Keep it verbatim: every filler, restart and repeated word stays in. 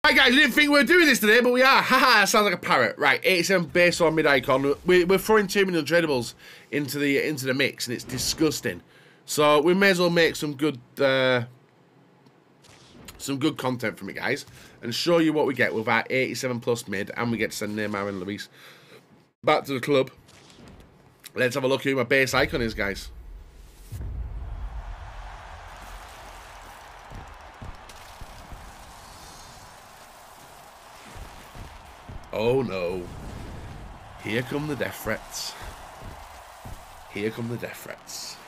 Right, guys, I didn't think we were doing this today, but we are. Haha, that sounds like a parrot. Right, eighty-seven base on mid-icon. We, we're throwing too many untradables into the into the mix, and it's disgusting. So we may as well make some good uh, some good content from it, guys, and show you what we get with our eighty-seven plus mid, and we get to send Neymar and Luis back to the club. Let's have a look who my base icon is, guys. Oh no. Here come the death threats. Here come the death threats.